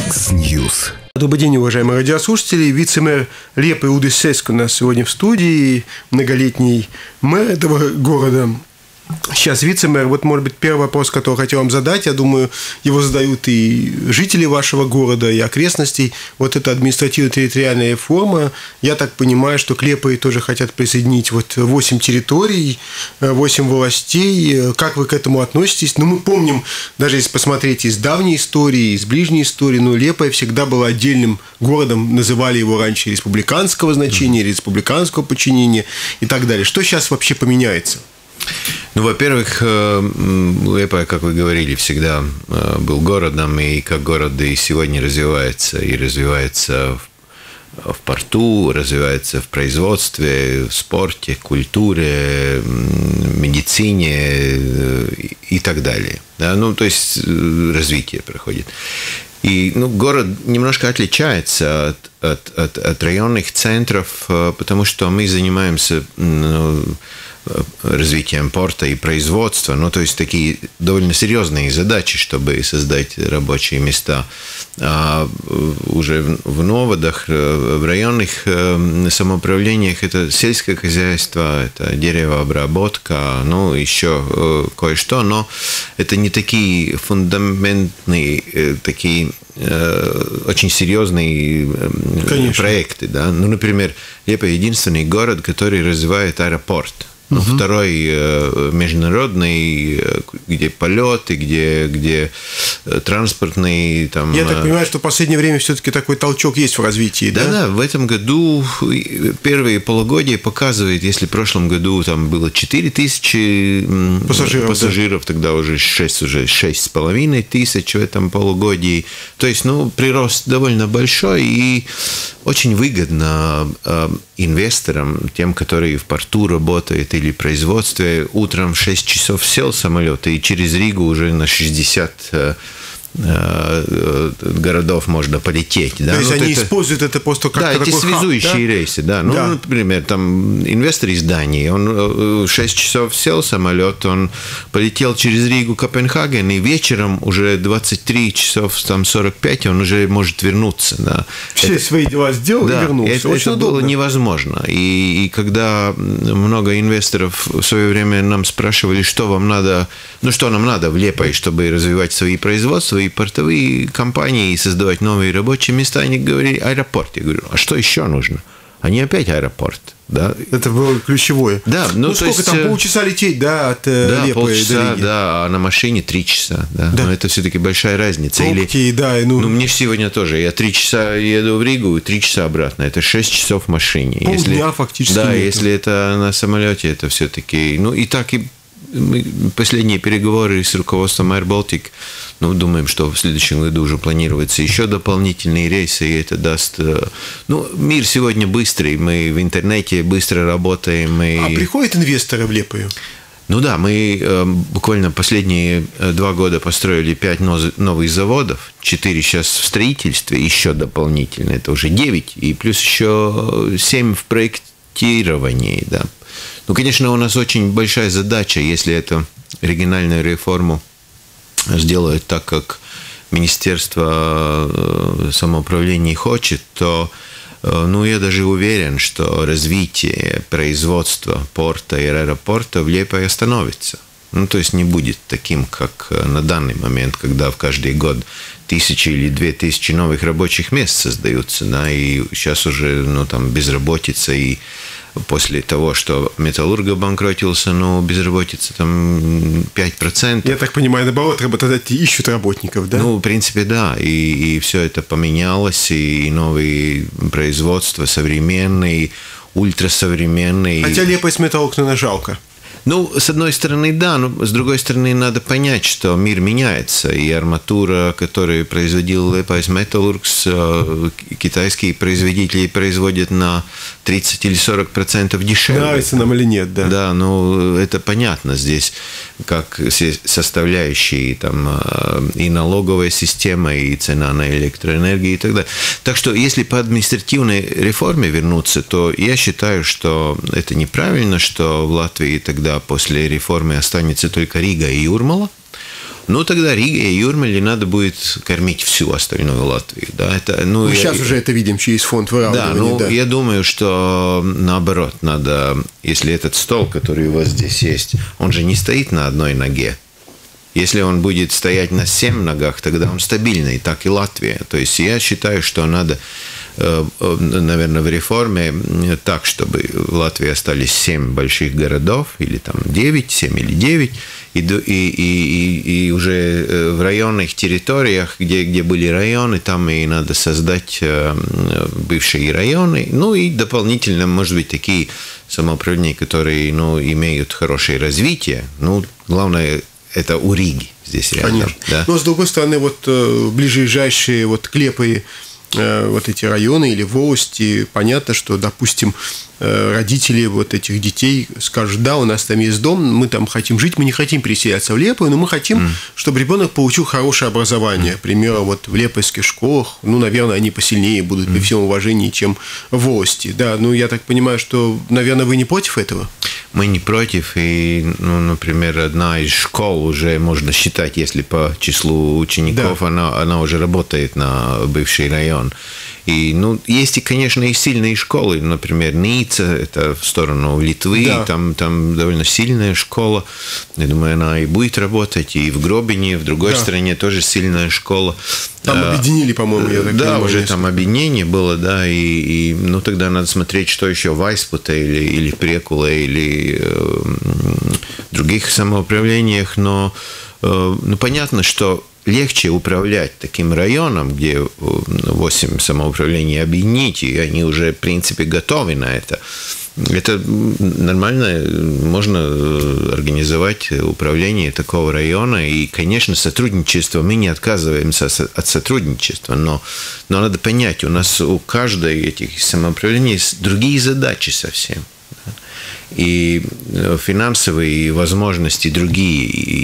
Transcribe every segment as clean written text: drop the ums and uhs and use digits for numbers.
Яндекс.Ньюс. Добрый день, уважаемые радиослушатели. Вице-мэр Лепы Удис Сеск у нас сегодня в студии, многолетний мэр этого города. Сейчас вице-мэр, вот, может быть, первый вопрос, который хотел вам задать, я думаю, его задают и жители вашего города, и окрестностей. Вот эта административно-территориальная реформа, я так понимаю, что к Лепе тоже хотят присоединить вот 8 территорий, 8 властей. Как вы к этому относитесь? Ну, мы помним, даже если посмотреть из давней истории, из ближней истории, но Лепе всегда было отдельным городом, называли его раньше республиканского значения, республиканского подчинения и так далее. Что сейчас вообще поменяется? Ну, во-первых, Лепа, как вы говорили, всегда был городом, и как город и сегодня развивается в порту, развивается в производстве, в спорте, культуре, медицине и так далее. Да? Ну, то есть развитие проходит. И город немножко отличается от районных центров, потому что мы занимаемся развитием порта и производства, то есть такие довольно серьезные задачи, чтобы создать рабочие места. А уже в новодах, в районных самоуправлениях это сельское хозяйство, это деревообработка, еще кое-что, но это не такие фундаментные, такие очень серьезные проекты. Да? Например, Лепа единственный город, который развивает аэропорт. Второй международный, где полеты, где транспортный. Там, я так понимаю, что в последнее время все-таки такой толчок есть в развитии, да? Да, в этом году первые полугодия показывает, если в прошлом году там было 4000 пассажиров, тогда уже 6,5 тысяч в этом полугодии. То есть, прирост довольно большой и очень выгодно инвесторам, тем, которые в порту работают или в производстве, утром в 6 часов сел самолет, и через Ригу уже на 60 городов можно полететь. Да? То есть они используют это просто как такой эти связующие рейсы. Да? Например, там инвестор из Дании, он 6 часов сел самолет, он полетел через Ригу, Копенгаген, и вечером уже 23 часов, там 45, он уже может вернуться. Да? Все свои дела сделал и вернулся. Это было невозможно. И когда много инвесторов в свое время нам спрашивали, что вам надо, что нам надо в Лепе, чтобы развивать свои производства, и портовые компании, и создавать новые рабочие места, они говорили аэропорт. Я говорю, а что еще нужно? Они опять аэропорт. Да? Это было ключевое. Да, сколько есть, там, полчаса лететь, да, от Лепы полчаса, до Риги? Да, а на машине 3 часа. Да. Но это все-таки большая разница. Пробки, мне сегодня тоже. Я 3 часа еду в Ригу и 3 часа обратно. Это 6 часов в машине. Полдня фактически. Да, если это на самолете, это все-таки... и так и последние переговоры с руководством Air Baltic, думаем, что в следующем году уже планируются еще дополнительные рейсы, и это даст... мир сегодня быстрый, мы в интернете быстро работаем. А приходят инвесторы в Лепу? Мы буквально последние 2 года построили 5 новых заводов, 4 сейчас в строительстве, еще дополнительно, это уже 9, и плюс еще 7 в проектировании, да. Конечно, у нас очень большая задача, если эту региональную реформу сделают так, как Министерство самоуправления хочет, то я даже уверен, что развитие производства порта и аэропорта в Лепе остановится. То есть не будет таким, как на данный момент, когда в каждый год 1000 или 2000 новых рабочих мест создаются, да, и сейчас уже безработица, и после того, что металлург обанкротился, безработица там 5%. Я так понимаю, наоборот, работодатели ищут работников, да? В принципе, да. И все это поменялось, и новые производства современные, ультрасовременные. Хотя Лепа из металлург, наверное, жалко. С одной стороны, да, но с другой стороны, надо понять, что мир меняется, и арматура, которую производил Liepājas Metalurgs, китайские производители производят на 30 или 40% дешевле. Нравится нам или нет, да. Да, это понятно здесь, как составляющие и налоговая система, и цена на электроэнергию и так далее. Так что, если по административной реформе вернуться, то я считаю, что это неправильно, что в Латвии тогда после реформы останется только Рига и Юрмала, ну, тогда Рига и Юрмали надо будет кормить всю остальную Латвию. Да? Это, мы сейчас уже это видим через фонд выравнивания. Да, я думаю, что наоборот, надо, если этот стол, который у вас здесь есть, он же не стоит на одной ноге. Если он будет стоять на 7 ногах, тогда он стабильный, так и Латвия. То есть я считаю, что надо, наверное, в реформе так, чтобы в Латвии остались 7 больших городов, или там 9, 7 или 9, и уже в районных территориях, где были районы, там и надо создать бывшие районы, ну и дополнительно, может быть, такие самоуправления, которые, ну, имеют хорошее развитие, ну, главное, это у Риги здесь рядом. Конечно. Да? Но, с другой стороны, вот ближайшие вот клепы, вот эти районы или волости, понятно, что, допустим, родители вот этих детей скажут: да, у нас там есть дом, мы там хотим жить, мы не хотим переселяться в Лепою, но мы хотим, чтобы ребенок получил хорошее образование. К примеру, вот в лепойских школах, ну, наверное, они посильнее будут, при всем уважении, чем в волости. Да, ну, я так понимаю, что, наверное, вы не против этого? Мы не против, и, ну, например, одна из школ уже можно считать, если по числу учеников, да, она уже работает на бывший район. И, ну, есть, и, конечно, и сильные школы, например, Ница, это в сторону Литвы, да, там довольно сильная школа, я думаю, она и будет работать, и в Гробине, в другой, да, стране тоже сильная школа. Там объединили, по-моему, я так да, понимаю, уже там объединение было, да, и ну, тогда надо смотреть, что еще в Айспуте или Прекуле, или других самоуправлениях, но ну, понятно, что легче управлять таким районом, где 8 самоуправлений объединить, и они уже, в принципе, готовы на это. Это нормально, можно организовать управление такого района, и, конечно, сотрудничество, мы не отказываемся от сотрудничества, но надо понять, у нас у каждой этих самоуправлений есть другие задачи совсем. И финансовые возможности другие,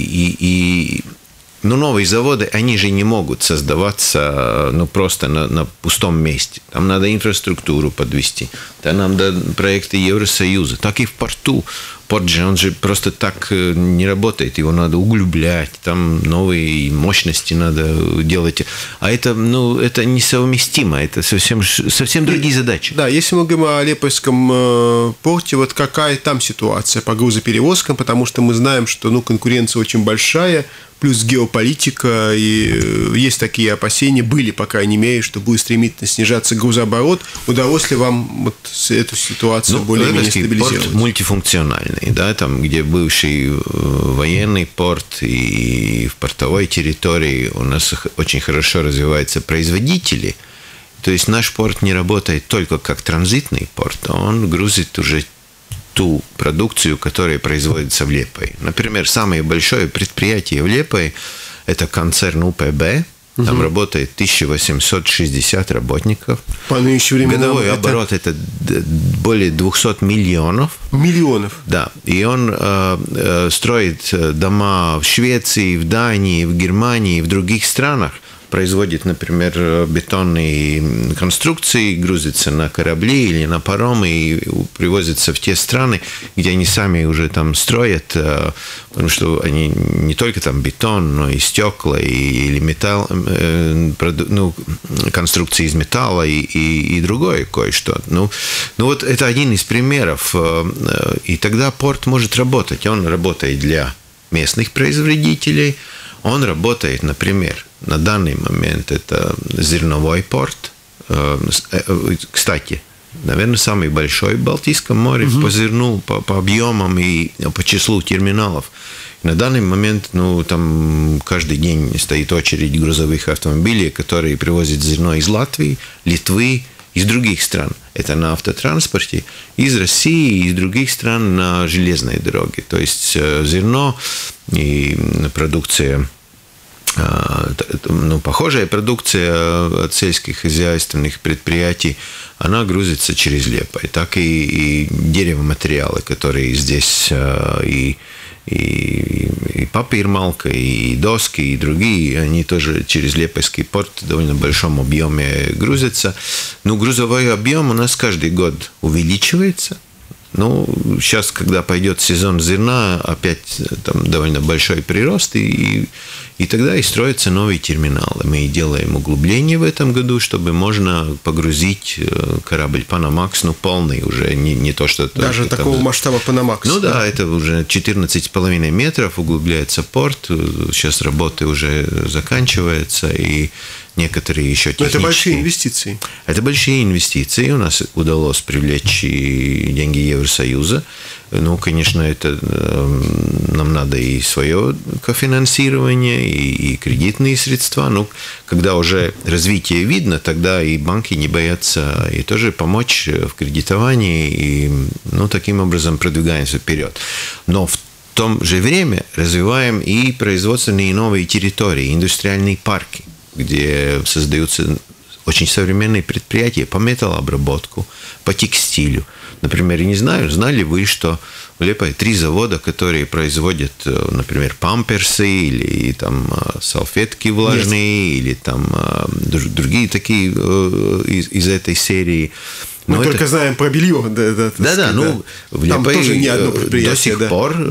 и но новые заводы, они же не могут создаваться, ну, просто на пустом месте. Там надо инфраструктуру подвести. Там надо проекты Евросоюза. Так и в порту. Порт же, он же просто так не работает. Его надо углублять. Там новые мощности надо делать. А это, ну, это несовместимо. Это совсем другие задачи. Да, если мы говорим о Лепойском порте, вот какая там ситуация по грузоперевозкам? Потому что мы знаем, что, ну, конкуренция очень большая, плюс геополитика, и есть такие опасения, были, по крайней мере, что будет стремительно снижаться грузооборот. Удалось ли вам вот эту ситуацию более-менее стабилизировать? Порт мультифункциональный, да, там, где бывший военный порт, и в портовой территории у нас очень хорошо развиваются производители. То есть наш порт не работает только как транзитный порт, а он грузит уже ту продукцию, которая производится в Лепое. Например, самое большое предприятие в Лепое – это концерн УПБ. Там работает 1860 работников. По нынешним временам годовой оборот – это более 200 миллионов. Миллионов? Да. И он строит дома в Швеции, в Дании, в Германии, в других странах. Производит, например, бетонные конструкции, грузится на корабли или на паромы и привозится в те страны, где они сами уже там строят, потому что они не только там бетон, но и стекла, или металл, ну, конструкции из металла и другое кое-что. Ну, вот это один из примеров. И тогда порт может работать. Он работает для местных производителей. Он работает, например, на данный момент это зерновой порт. Кстати, наверное, самый большой в Балтийском море по зерну, по объемам и по числу терминалов. На данный момент, ну, там каждый день стоит очередь грузовых автомобилей, которые привозят зерно из Латвии, Литвы, из других стран. Это на автотранспорте, из России и из других стран на железной дороге. То есть зерно и продукция, ну, похожая продукция от сельских хозяйственных предприятий, она грузится через Лепой. Так и деревоматериалы, которые здесь и папирмалка, и доски, и другие, они тоже через Лепойский порт в довольно большом объеме грузятся. Но грузовой объем у нас каждый год увеличивается. Ну, сейчас, когда пойдет сезон зерна, опять там довольно большой прирост, и тогда и строятся новые терминалы. Мы делаем углубление в этом году, чтобы можно погрузить корабль Panamax, ну, полный уже, не то, что... Даже такого масштаба Panamax. Ну да, это уже 14,5 метров, углубляется порт, сейчас работы уже заканчиваются, и некоторые еще технические... Но это большие инвестиции. Это большие инвестиции. У нас удалось привлечь и деньги Евросоюза. Ну, конечно, это нам надо и свое кофинансирование, и кредитные средства. Ну, когда уже развитие видно, тогда и банки не боятся и тоже помочь в кредитовании, и, ну, таким образом продвигаемся вперед. Но в том же время развиваем и производственные новые территории, индустриальные парки, где создаются очень современные предприятия по металлообработку, по текстилю. Например, я не знаю, знали вы, что в Лепое 3 завода, которые производят, например, памперсы или там салфетки влажные, или там другие такие из этой серии. Мы только знаем про белье. Да, ну, в Лепое до сих пор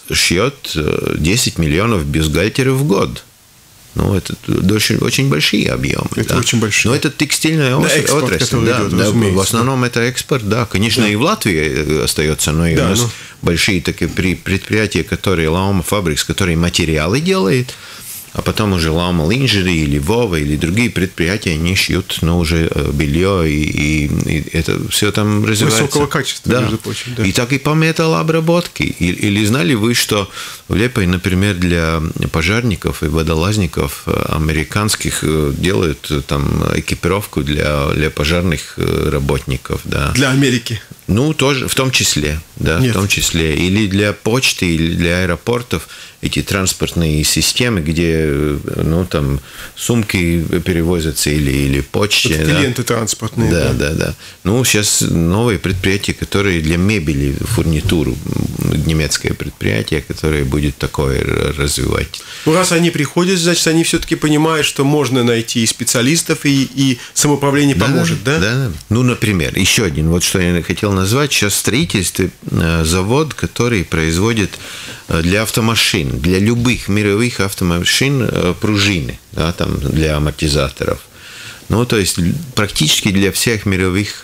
шьет 10 миллионов бюстгальтеров в год. Ну, это очень большие объемы. Это очень большие. Но это текстильная отрасль. Да, в основном это экспорт, да. Конечно, и в Латвии остается, но и у нас большие такие предприятия, которые Lauma Fabrics, которые материалы делают, а потом уже Lauma Lingerie или Vova или другие предприятия, они шьют, ну, уже белье, и это все там развивается. Высокого качества, да. между прочим. Да. И так и по металлообработке. Или знали вы, что в Лепое, например, для пожарников и водолазников американских делают там экипировку для пожарных работников? Да. Для Америки? Ну, тоже, в том числе, да, Нет. в том числе. Или для почты, или для аэропортов эти транспортные системы, где, ну, там, сумки перевозятся или почте. Вот да. ленты транспортные. Да. Ну, сейчас новые предприятия, которые для мебели, фурнитуру, немецкое предприятие, которое будет такое развивать. Ну, раз они приходят, значит, они все-таки понимают, что можно найти специалистов, и самоуправление поможет, да? Да. Ну, например, еще один, вот что я хотел назвать, сейчас в строительстве завод, который производит для автомашин, для любых мировых автомашин пружины, да, там, для амортизаторов. Ну, то есть, практически для всех мировых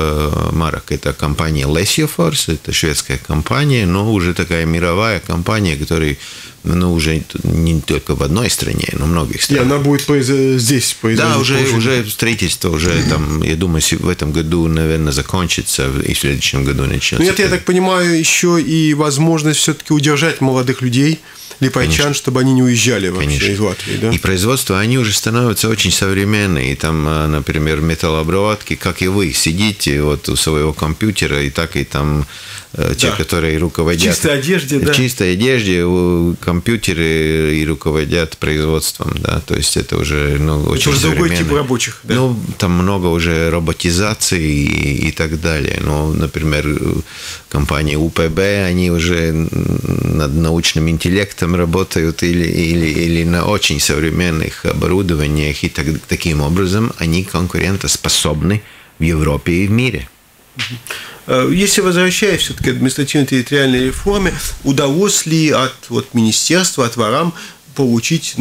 марок. Это компания Lesjöfors, это шведская компания, но уже такая мировая компания, которая, ну, уже не только в одной стране, но в многих странах. И она будет здесь производить. Да, уже строительство, уже там, я думаю, в этом году, наверное, закончится, и в следующем году начнется. Ну, это, я так понимаю, еще и возможность все-таки удержать молодых людей, липайчан, чтобы они не уезжали вообще из Латвии, да? И производство, они уже становятся очень современные. И там, например, металлообработки, как и вы, сидите вот у своего компьютера, и так и там те, которые руководят... В чистой одежде, да. В чистой одежде, компьютеры и руководят производством, да. То есть это уже, ну, очень это уже современно. другой тип рабочих, да. Ну, там много уже роботизации и так далее. Ну, например, компания УПБ, они уже над научным интеллектом работают или на очень современных оборудованиях, и таким образом они конкурентоспособны в Европе и в мире. Если возвращаясь все-таки к административно-территориальной реформе, удалось ли от министерства, от ВАРАМ получить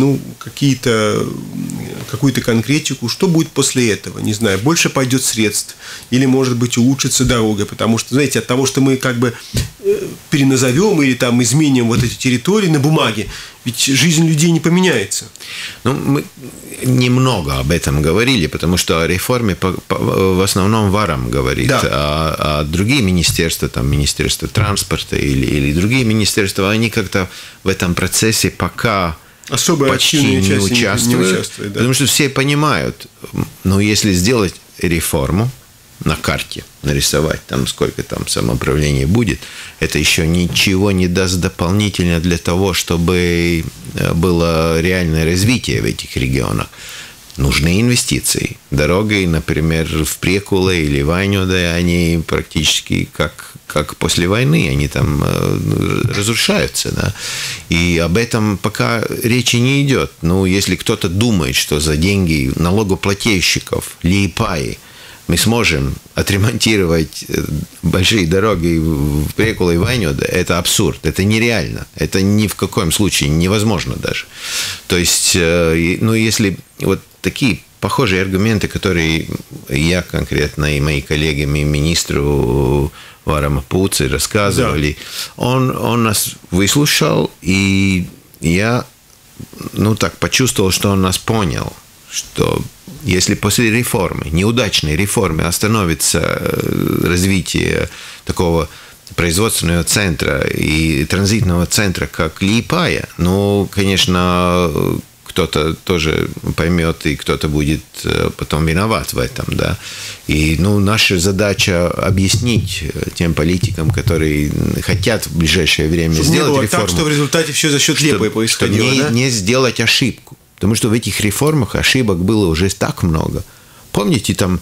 какую-то конкретику, что будет после этого, не знаю, больше пойдет средств или, может быть, улучшится дорога, потому что, знаете, от того, что мы как бы переназовем или там изменим вот эти территории на бумаге, ведь жизнь людей не поменяется. Ну, мы немного об этом говорили, потому что о реформе в основном ВАРАМ говорит, да. А другие министерства, там Министерство транспорта или другие министерства, они как-то в этом процессе пока особо почти не участвуют, да. Потому что все понимают, но если сделать реформу на карте, нарисовать там, сколько там самоуправления будет, это еще ничего не даст дополнительно для того, чтобы было реальное развитие в этих регионах. Нужны инвестиции. Дороги, например, в Прекуле или Вайнёде, они практически как после войны, они там разрушаются. Да? И об этом пока речи не идет. Ну, если кто-то думает, что за деньги налогоплательщиков Лиепаи мы сможем отремонтировать большие дороги в Прекулу и Вайнёде, это абсурд, это нереально, это ни в каком случае невозможно даже. То есть, ну, если вот такие похожие аргументы, которые я конкретно и мои коллеги, и министру Варама Пуци рассказывали, да. Он нас выслушал, и я, ну, так почувствовал, что он нас понял, что если после реформы, неудачной реформы, остановится развитие такого производственного центра и транзитного центра, как Лиепая, ну, конечно, кто-то тоже поймет, и кто-то будет потом виноват в этом, да. И, ну, наша задача объяснить тем политикам, которые хотят в ближайшее время чтобы сделать реформу. Так, что в результате все за счет Лиепая происходило, да? Не сделать ошибку. Потому что в этих реформах ошибок было уже так много. Помните, там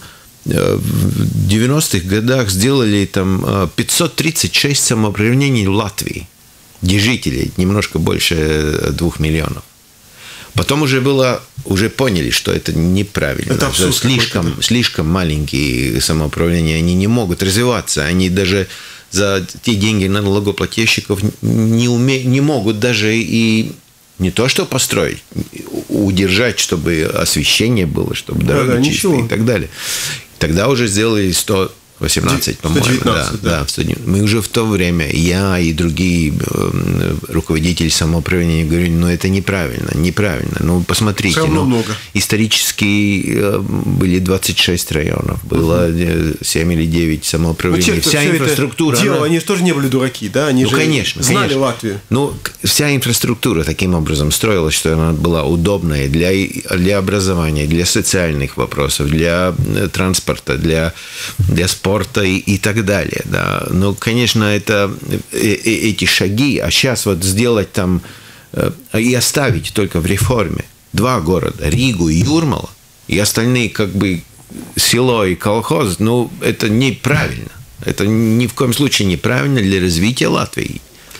в 90-х годах сделали там 536 самоуправлений в Латвии, где жителей немножко больше 2 миллионов. Потом уже поняли, что это неправильно. Это абсурд слишком маленькие самоуправления, они не могут развиваться. Они даже за те деньги налогоплательщиков не могут даже и не то что построить, удержать, чтобы освещение было, чтобы дороги чистые и так далее. Тогда уже сделали 118, по-моему. 119, да. Мы уже в то время, я и другие руководители самоуправления говорили, ну, это неправильно. Ну, посмотрите, исторически были 26 районов, было 7 или 9 самоуправлений. Вся инфраструктура... Они же тоже не были дураки, да? Они же знали Латвию. Ну, вся инфраструктура таким образом строилась, что она была удобная для образования, для социальных вопросов, для транспорта, для спорта и так далее. Да. Но, конечно, это эти шаги, а сейчас вот сделать там и оставить только в реформе 2 города, Ригу и Юрмала, и остальные как бы село и колхоз, ну, это неправильно. Это ни в коем случае неправильно для развития Латвии.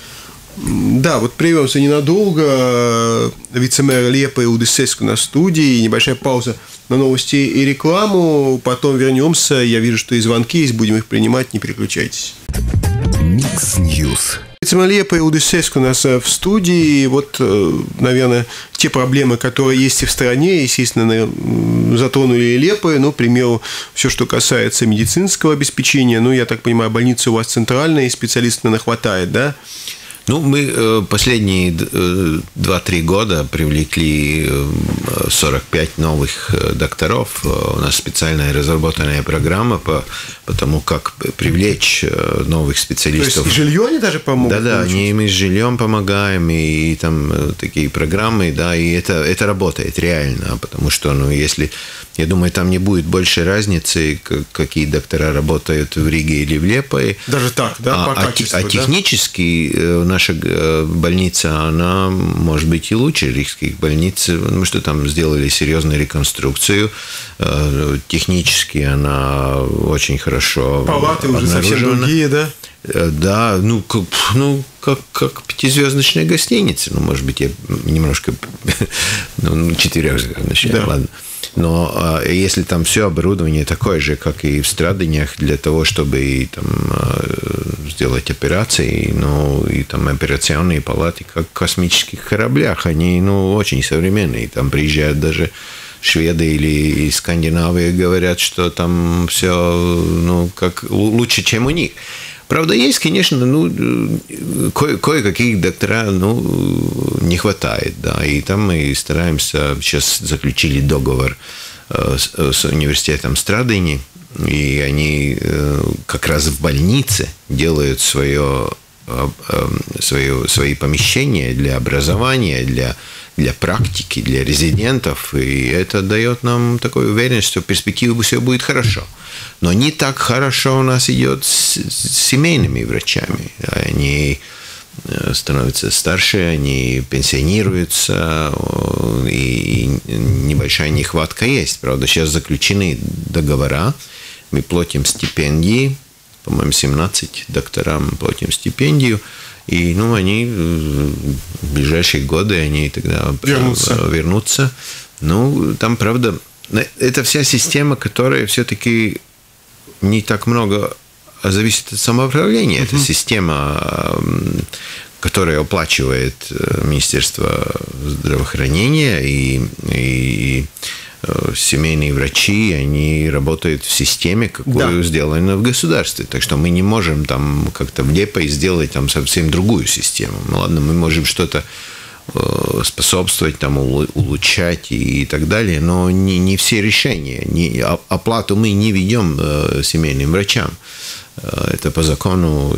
Да, вот прервемся ненадолго. Вице-мэр Лиепая Удис Сеску на студии. Небольшая пауза на новости и рекламу. Потом вернемся. Я вижу, что и звонки есть. Будем их принимать. Не переключайтесь. Микс Ньюс. Вице-мэр Лиепая Удис Сеску у нас в студии. Вот, наверное, те проблемы, которые есть и в стране, естественно, затронули Лиепаю. Ну, к примеру, все, что касается медицинского обеспечения. Ну, я так понимаю, больница у вас центральная, и специалистов, наверное, хватает, да? Ну, мы последние 2-3 года привлекли 45 новых докторов. У нас специальная разработанная программа по тому, как привлечь новых специалистов. То есть жилье они даже помогут? Да, мы с жильем помогаем, и там такие программы, да, и это работает реально, потому что, ну, если... Я думаю, там не будет большей разницы, какие доктора работают в Риге или в Лиепае. Даже так, да, по качеству, да? Технически наша больница, она может быть и лучше рижских больниц, потому что там сделали серьезную реконструкцию. Технически она очень хорошо палаты уже совсем другие, да? Да, как 5-звездочная гостиница. Ну, может быть, я немножко... 4-звездочная, да. Ладно. Но если там все оборудование такое же, как и в Страдынях, для того, чтобы там сделать операции, ну, и там операционные палаты, как в космических кораблях, они, ну, очень современные. Там приезжают даже шведы или из Скандинавии, говорят, что там все, ну, как лучше, чем у них. Правда, есть, конечно, ну, кое-каких доктора, ну, не хватает, да, и там мы стараемся, сейчас заключили договор с университетом Страдыни, и они как раз в больнице делают свои помещения для образования, для практики, для резидентов, и это дает нам такую уверенность, что в перспективе все будет хорошо. Но не так хорошо у нас идет с семейными врачами. Они становятся старше, они пенсионируются, и небольшая нехватка есть. Правда, сейчас заключены договора, мы платим стипендии, по-моему, 17 докторам платим стипендию, и, ну, они в ближайшие годы, они тогда вернутся. Ну, там, правда, это вся система, которая все-таки не так много зависит от самоуправления. Это система, которая оплачивает Министерство здравоохранения, и семейные врачи, они работают в системе, какую сделана в государстве. Так что мы не можем там как-то в Лепое сделать там совсем другую систему. Ну, ладно, мы можем что-то способствовать, там, улучшать и так далее, но не все решения. Оплату мы не ведем семейным врачам. Это по закону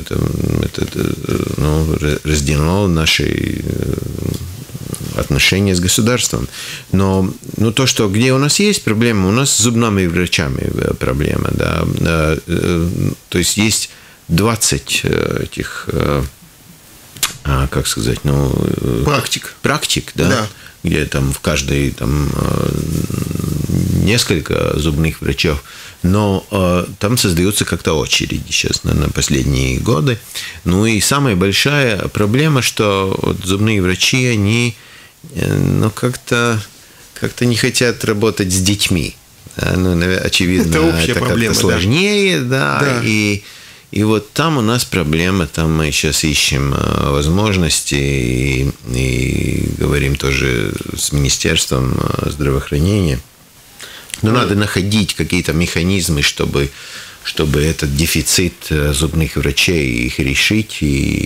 разделено наши отношения с государством. Но то, что где у нас есть проблема, у нас с зубными врачами проблема. Да. То есть 20 этих, как сказать, практик, да, где там в каждой там несколько зубных врачей, но там создаются как-то очереди сейчас на последние годы. Ну и самая большая проблема, что вот зубные врачи, они как-то не хотят работать с детьми. Очевидно, это как-то сложнее, да. И вот там у нас проблема, там мы сейчас ищем возможности и говорим тоже с Министерством здравоохранения. Но надо находить какие-то механизмы, чтобы этот дефицит зубных врачей их решить.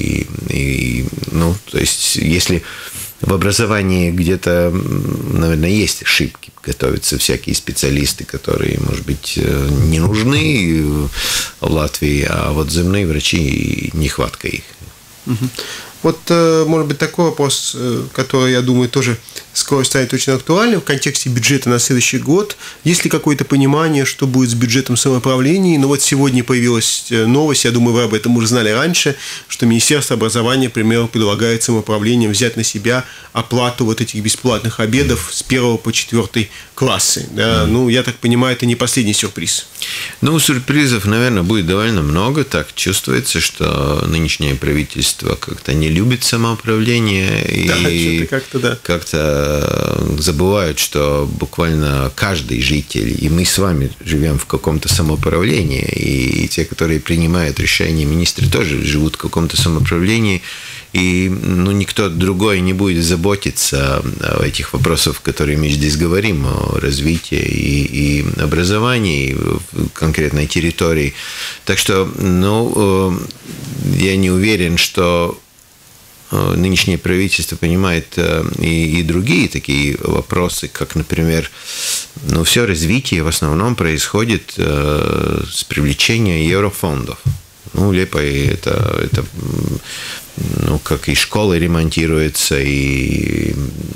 То есть, если в образовании где-то, наверное, есть ошибки, готовятся всякие специалисты, которые, может быть, не нужны в Латвии, а вот зубные врачи, нехватка их. Вот, может быть, такой вопрос, который, я думаю, тоже скоро станет очень актуальным в контексте бюджета на следующий год. Есть ли какое-то понимание, что будет с бюджетом самоуправления? Но вот сегодня появилась новость, я думаю, вы об этом уже знали раньше, что Министерство образования, к примеру, предлагает самоуправлением взять на себя оплату вот этих бесплатных обедов с 1 по 4 классы. Да? Ну, я так понимаю, это не последний сюрприз. Сюрпризов, наверное, будет довольно много. Так чувствуется, что нынешнее правительство как-то не любит самоуправление и как-то забывают, что буквально каждый житель, и мы с вами живем в каком-то самоуправлении, и те, которые принимают решения, министры тоже живут в каком-то самоуправлении, и никто другой не будет заботиться о этих вопросах, которые мы здесь говорим, о развитии и образовании в конкретной территории. Так что, я не уверен, что нынешнее правительство понимает и другие такие вопросы, как, например, все развитие в основном происходит с привлечения еврофондов. Лепое это как и школы ремонтируются, и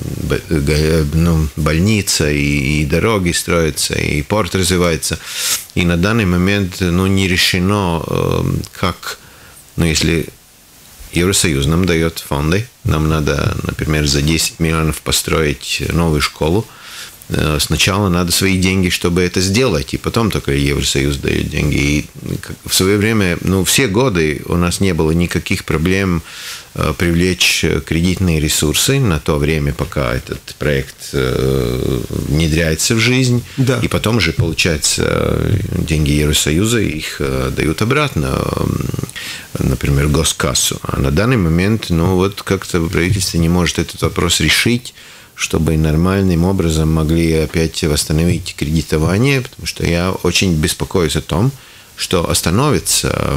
больница, и дороги строятся, и порт развивается. И на данный момент не решено, как, если Евросоюз нам дает фонды, нам надо, например, за 10 миллионов построить новую школу. Сначала надо свои деньги, чтобы это сделать, и потом только Евросоюз дает деньги. И в свое время, все годы у нас не было никаких проблем привлечь кредитные ресурсы на то время, пока этот проект внедряется в жизнь. Да. И потом же, получается, деньги Евросоюза их дают обратно, например, госкассу. А на данный момент, как-то правительство не может этот вопрос решить, чтобы нормальным образом могли опять восстановить кредитование, потому что я очень беспокоюсь о том, что остановится,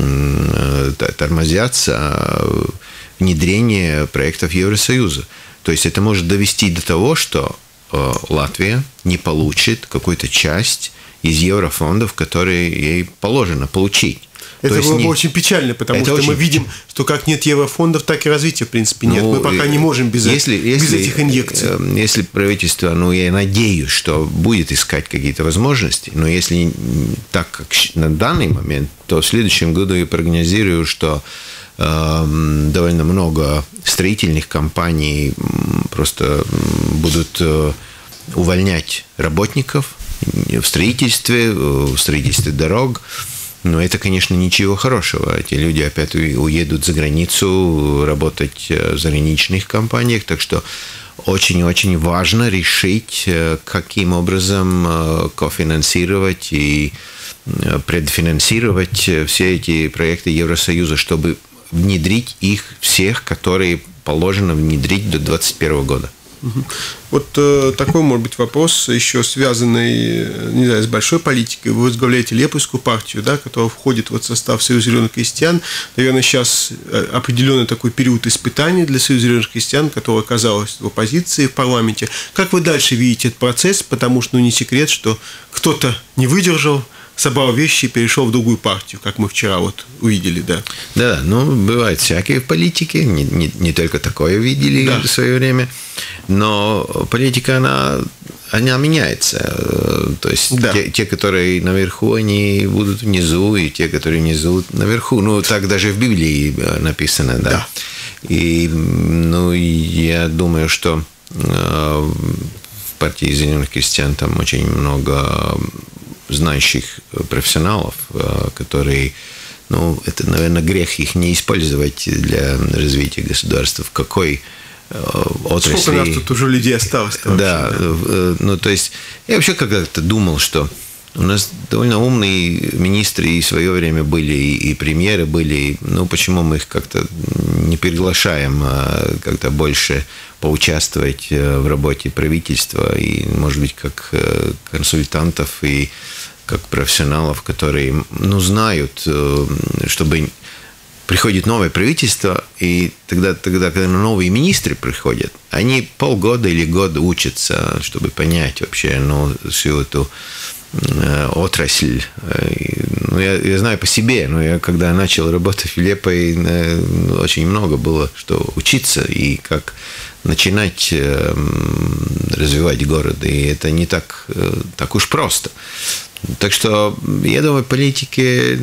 тормозятся внедрение проектов Евросоюза. То есть это может довести до того, что Латвия не получит какую-то часть из еврофондов, которые ей положено получить. Это было бы очень печально, потому что мы видим, что как нет еврофондов, так и развития, в принципе, нет. Мы пока не можем без этих инъекций. Если правительство, я надеюсь, что будет искать какие-то возможности, но если так, как на данный момент, то в следующем году я прогнозирую, что довольно много строительных компаний просто будут увольнять работников в строительстве дорог. Но это, конечно, ничего хорошего. Эти люди опять уедут за границу работать в заграничных компаниях. Так что очень-очень важно решить, каким образом кофинансировать и предфинансировать все эти проекты Евросоюза, чтобы внедрить их всех, которые положено внедрить до 2021 года. Вот такой, может быть, вопрос, еще связанный, не знаю, с большой политикой. Вы возглавляете Лепойскую партию, да, которая входит в состав Союза зеленых крестьян. Наверное, сейчас определенный такой период испытаний для Союза зеленых крестьян, который оказалась в оппозиции в парламенте. Как вы дальше видите этот процесс? Потому что, не секрет, что кто-то не выдержал, собрал вещи и перешел в другую партию, как мы вчера вот увидели, да. Да, бывает всякие в политике, не только такое видели в свое время, но политика, она меняется. То есть те, которые наверху, они будут внизу, и те, которые внизу, наверху. Так даже в Библии написано, да. И, я думаю, что в партии зеленых крестьян там очень много знающих профессионалов, которые, это, наверное, грех их не использовать для развития государства. В какой отрасли... Сколько нас тут уже людей осталось? Да, то есть я вообще когда-то думал, что у нас довольно умные министры и в свое время были, и премьеры были. Почему мы их как-то не приглашаем как-то больше поучаствовать в работе правительства и, может быть, как консультантов и как профессионалов, которые, знают, чтобы приходит новое правительство, и тогда, когда новые министры приходят, они полгода или год учатся, чтобы понять вообще, всю эту отрасль. Я знаю по себе, но я когда начал работать в Лепой, очень много было что учиться и как начинать развивать город. И это не так уж просто. Так что, я думаю, политики,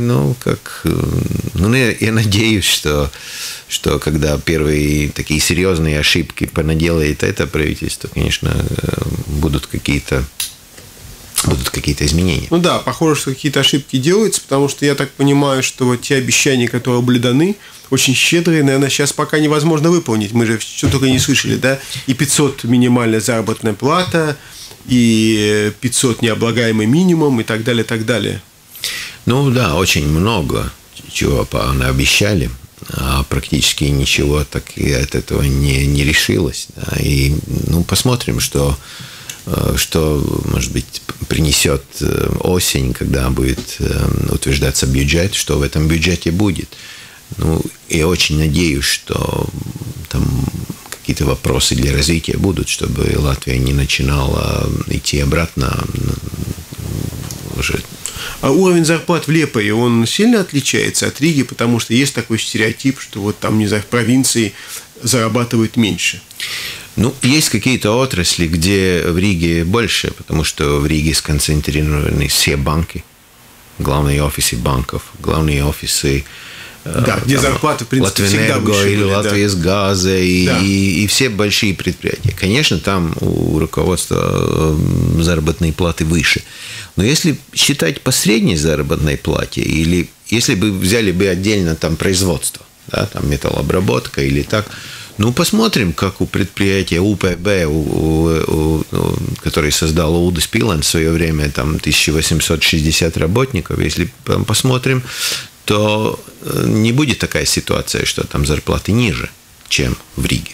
я надеюсь, что когда первые такие серьезные ошибки понаделает это правительство, конечно, будут какие-то изменения. Похоже, что какие-то ошибки делаются, потому что я так понимаю, что вот те обещания, которые были даны, очень щедрые, наверное, сейчас пока невозможно выполнить. Мы же что только не слышали, да? И 500 минимальная заработная плата, и 500 необлагаемый минимум, и так далее, и так далее. Очень много чего обещали, а практически ничего так и от этого не решилось. Да? И, посмотрим, что, может быть, принесет осень, когда будет утверждаться бюджет, что в этом бюджете будет. Я очень надеюсь, что там какие-то вопросы для развития будут, чтобы Латвия не начинала идти обратно уже. А уровень зарплат в Лепое, он сильно отличается от Риги, потому что есть такой стереотип, что вот там, не знаю, в провинции зарабатывают меньше. Есть какие-то отрасли, где в Риге больше, потому что в Риге сконцентрированы все банки, главные офисы банков, главные офисы где зарплаты, в принципе, всегда выше или Латвийсгаза, и все большие предприятия. Конечно, там у руководства заработные платы выше. Но если считать по средней заработной плате, или если бы взяли бы отдельно там производство, да, там металлообработка или так, посмотрим, как у предприятия УПБ, который создал Улдис Пилен в свое время, там 1860 работников, если посмотрим, то не будет такая ситуация, что там зарплаты ниже, чем в Риге.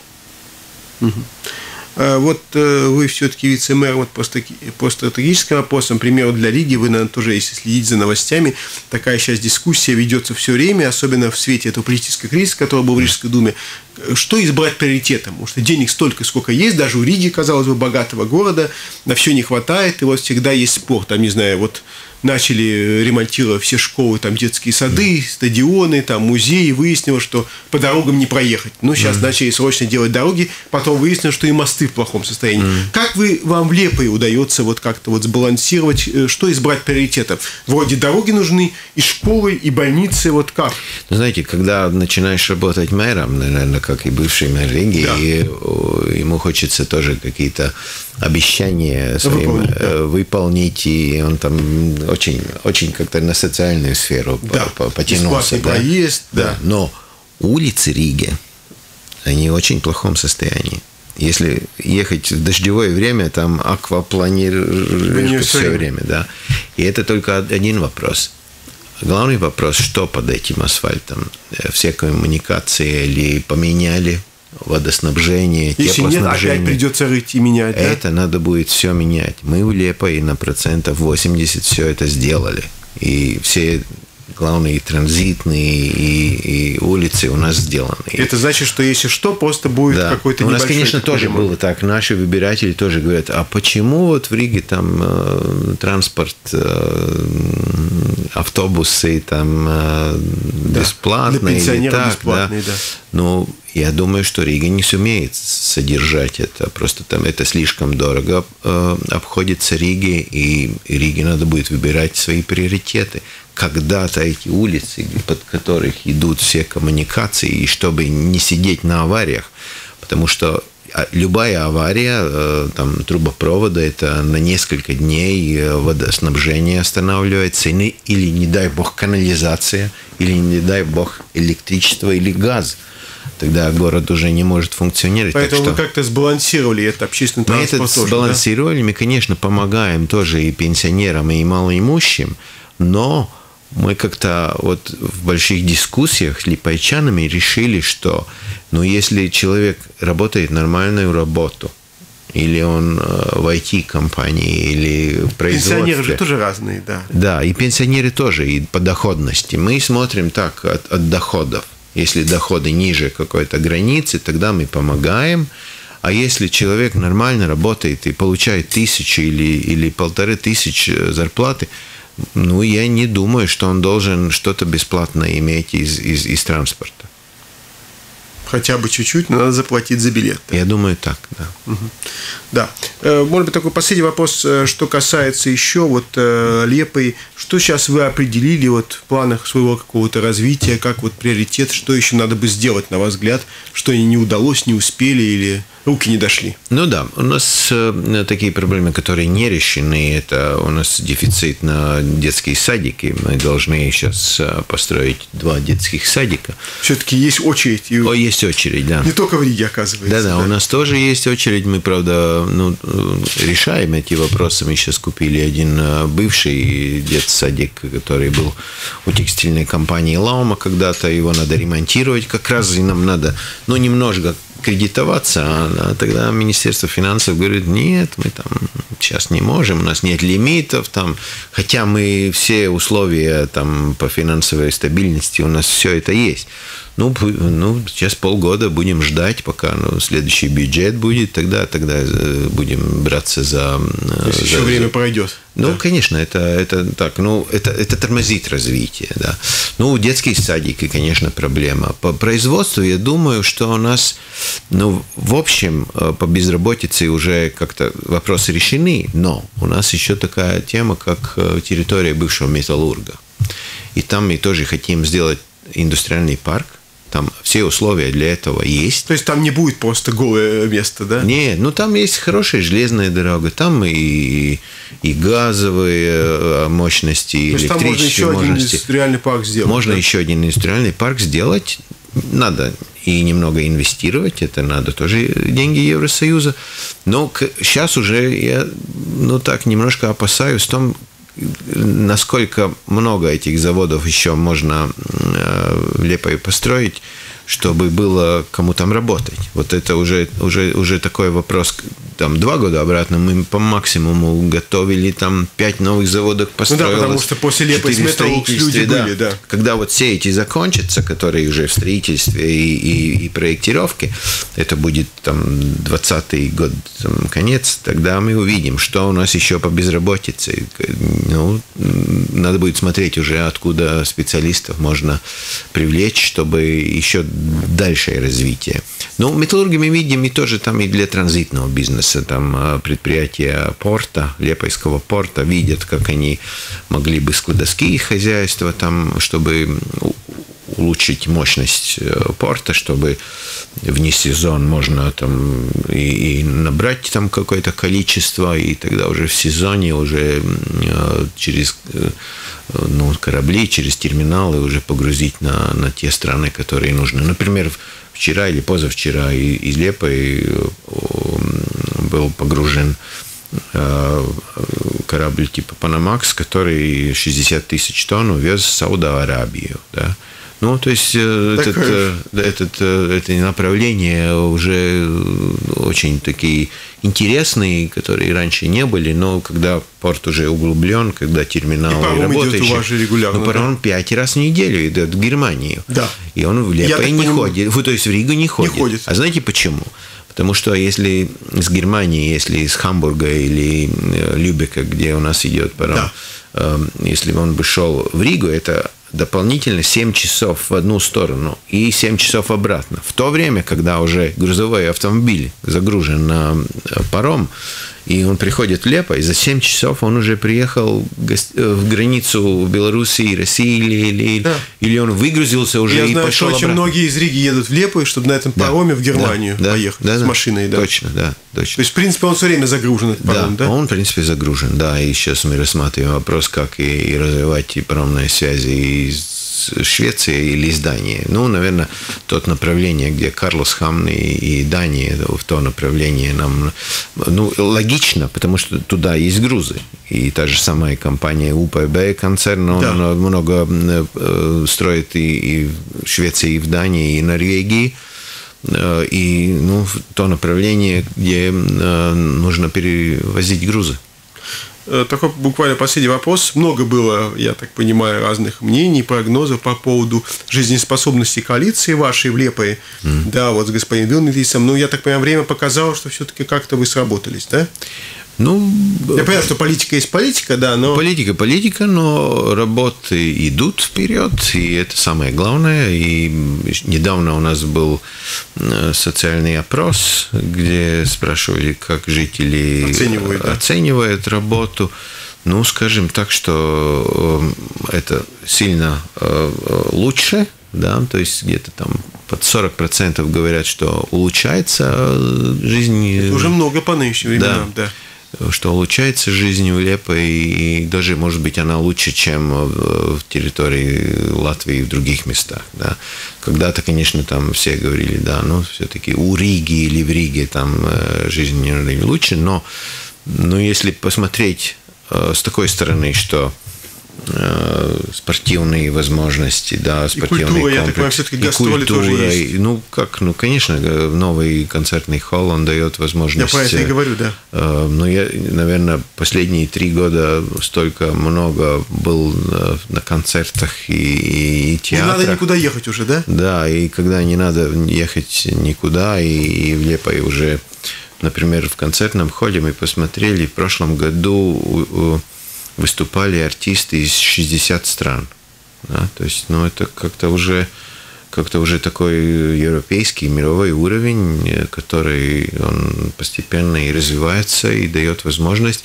Вот вы все-таки вице-мэр по стратегическим вопросам, к примеру, для Риги, вы, наверное, тоже, если следить за новостями, такая сейчас дискуссия ведется все время, особенно в свете этого политического кризиса, который был в Рижской думе. Что избрать приоритетом? Потому что денег столько, сколько есть, даже у Риги, казалось бы, богатого города, на все не хватает, и вот всегда есть спор, там, не знаю, вот начали ремонтировать все школы, там, детские сады, стадионы, там, музеи, выяснилось, что по дорогам не проехать. Сейчас начали срочно делать дороги, потом выяснилось, что и мосты в плохом состоянии. Как вам в Лепое удается вот как-то вот сбалансировать, что избрать приоритетом? Вроде дороги нужны, и школы, и больницы, вот как? Знаете, когда начинаешь работать мэром, наверное, как и бывший мэр Риги, ему хочется тоже какие-то обещания выполнить, и он там очень, очень как-то на социальную сферу потянулся. Бесплатный проезд. Но улицы Риги, они в очень плохом состоянии. Если ехать в дождевое время, там аквапланирование все время, да. И это только один вопрос. Главный вопрос, что под этим асфальтом? Все коммуникации ли поменяли? Водоснабжение, если теплоснабжение. Если нет, опять придется рыть и менять. Это надо будет все менять. Мы в Лиепае на 80% все это сделали. И все главные транзитные и улицы у нас сделаны. Это значит, что если что, просто будет какой-то небольшой... У нас, конечно, тоже было так. Наши выбиратели тоже говорят, а почему вот в Риге там транспорт, автобусы там бесплатные? Для пенсионеров бесплатные, да. Ну, я думаю, что Рига не сумеет содержать это. Просто там это слишком дорого обходится Риге, и Риге надо будет выбирать свои приоритеты. Когда-то эти улицы, под которых идут все коммуникации, и чтобы не сидеть на авариях, потому что любая авария там, трубопровода, это на несколько дней водоснабжение останавливается, или, не дай бог, канализация, или, не дай бог, электричество или газ. Тогда город уже не может функционировать. Поэтому вы как-то сбалансировали это общественный транспорт. Мы это сбалансировали, да? Мы, конечно, помогаем тоже и пенсионерам, и малоимущим, но мы как-то вот в больших дискуссиях с лиепайчанами решили, что если человек работает нормальную работу, или он в IT-компании, или в производстве. Пенсионеры же тоже разные, да. Да, и пенсионеры тоже, и по доходности. Мы смотрим так от доходов. Если доходы ниже какой-то границы, тогда мы помогаем. А если человек нормально работает и получает 1000 или 1500 зарплаты, я не думаю, что он должен что-то бесплатно иметь из транспорта. Хотя бы чуть-чуть, но надо заплатить за билет. Я думаю, так, да. Угу. Да. Может быть, такой последний вопрос, что касается еще Лиепаи. Что сейчас вы определили в планах своего какого-то развития, как приоритет, что еще надо бы сделать, на ваш взгляд, что не удалось, не успели или руки не дошли? Ну да, у нас такие проблемы, которые не решены. Это у нас дефицит на детские садики. Мы должны сейчас построить 2 детских садика. Все-таки есть очередь. Есть очередь, да. Не только в Риге, оказывается. Да, у нас тоже есть очередь. Мы, правда, решаем эти вопросы. Мы сейчас купили один бывший детсадик, который был у текстильной компании «Лаума» когда-то. Его надо ремонтировать. Как раз и нам надо, немножко кредитоваться, а тогда Министерство финансов говорит, нет, мы там сейчас не можем, у нас нет лимитов, хотя мы все условия по финансовой стабильности, у нас все это есть. Сейчас полгода будем ждать, пока следующий бюджет будет, тогда будем браться за... То есть еще время пройдет. Да. Конечно, это так. Это тормозит развитие, да. Детские садики, конечно, проблема. По производству, я думаю, что у нас, в общем, по безработице уже как-то вопросы решены, но у нас еще такая тема, как территория бывшего металлурга. И там мы тоже хотим сделать индустриальный парк. Там все условия для этого есть. То есть там не будет просто голое место, да? Нет, там есть хорошая железная дорога, там и газовые мощности, и электрические мощности. Можно еще один индустриальный парк сделать. Можно еще один индустриальный парк сделать. Надо и немного инвестировать, это надо тоже деньги Евросоюза. Но сейчас уже я так немножко опасаюсь в том, насколько много этих заводов еще можно в Лиепае построить, чтобы было кому там работать. Это уже такой вопрос. 2 года обратно мы по максимуму готовили 5 новых заводов построилось. Потому что после Лиепае люди были, да. Когда все эти закончатся, которые уже в строительстве и проектировке, это будет 20-й год, конец, тогда мы увидим, что у нас еще по безработице. Надо будет смотреть уже, откуда специалистов можно привлечь, чтобы еще дальшее развитие. Металлурги мы видим и тоже и для транзитного бизнеса. Предприятия порта, Лиепайского порта, видят, как они могли бы складские хозяйства, чтобы улучшить мощность порта, чтобы вне сезон можно и набрать какое-то количество, и тогда уже в сезоне уже через корабли, через терминалы уже погрузить на те страны, которые нужны. Например, вчера или позавчера из Лиепаи был погружен корабль типа «Панамакс», который 60 тысяч тонн увез в Саудовскую Аравию, да. Ну, то есть это направление уже очень такие интересные, которые раньше не были, но когда порт уже углублен, когда терминал работающий, регулярно, паром 5 раз в неделю идет в Германию. Да. И он в Лепой не ходит, то есть в Ригу не ходит. А знаете почему? Потому что если с Германии, если из Хамбурга или Любека, где у нас идет паром, если бы он бы шел в Ригу, это дополнительно 7 часов в одну сторону и 7 часов обратно. В то время, когда уже грузовой автомобиль загружен на паром, и он приходит в Лепо, и за 7 часов он уже приехал в границу Белоруссии, России, или он выгрузился уже и пошел обратно. Очень многие из Риги едут в Лепо, чтобы на этом пароме в Германию поехать с машиной. Да. Точно, да. Точно. То есть, в принципе, он все время загружен, этот паром, да? Он, в принципе, загружен, да. И сейчас мы рассматриваем вопрос, как и развивать и паромные связи и с Швецией или с Данией. Ну, наверное, то направление, где Карлсхамн и Дания, в то направление нам логично, потому что туда есть грузы. И та же самая компания УПБ концерн, он много строит и в Швеции, и в Дании, и Норвегии. И то направление, где нужно перевозить грузы. Такой буквально последний вопрос. Много было, я так понимаю, разных мнений, прогнозов по поводу жизнеспособности коалиции вашей в Лепое. Да, вот с господином Вилнитисом. Я так понимаю, время показало, что все-таки как-то вы сработались, да? Я понимаю, что политика есть политика, да, но... Политика, но работы идут вперед, и это самое главное. И недавно у нас был социальный опрос, где спрашивали, как жители оценивают работу. Скажем так, что это сильно лучше, да, то есть где-то там под 40% говорят, что улучшается жизнь. Это уже много по нынешним временам, да. Что улучшается жизнь в Лепо, и даже, может быть, она лучше, чем в территории Латвии и в других местах. Да. Когда-то, конечно, там все говорили, все-таки у Риги или в Риге там жизнь не лучше, но если посмотреть с такой стороны, что спортивные возможности, спортивный культура, комплекс. Я так понимаю, все-таки гастроли тоже есть. Конечно, новый концертный холл, он дает возможность... Я про это и говорю, да. Я, наверное, последние 3 года столько много был на концертах и театрах. Не надо никуда ехать уже, да? Да, и когда не надо ехать никуда, и в Лепое уже, например, в концертном холле мы посмотрели, в прошлом году выступали артисты из 60 стран. Да? То есть, это как-то уже такой европейский, мировой уровень, который он постепенно и развивается, и дает возможность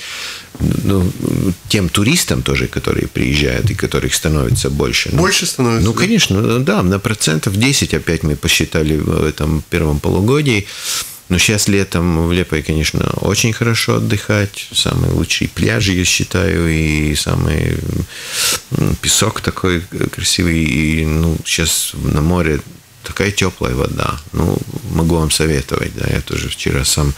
тем туристам тоже, которые приезжают, и которых становится больше. Больше становится? Конечно, да, на 10% опять мы посчитали в этом первом полугодии. Но сейчас летом в Лепое, конечно, очень хорошо отдыхать. Самые лучшие пляжи, я считаю, и самый песок такой красивый. И сейчас на море такая теплая вода. Могу вам советовать. Да, я тоже вчера сам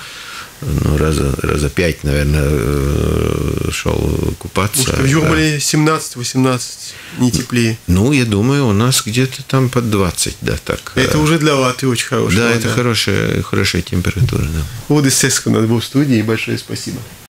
раза 5, наверное, шел купаться. Может, в Юрмале 17-18, не теплее. Я думаю, у нас где-то там под 20, да, так. Это уже для Латвии очень хорошая вода. Да, это хорошая температура, да. Удис Сеско у нас был в студии, большое спасибо.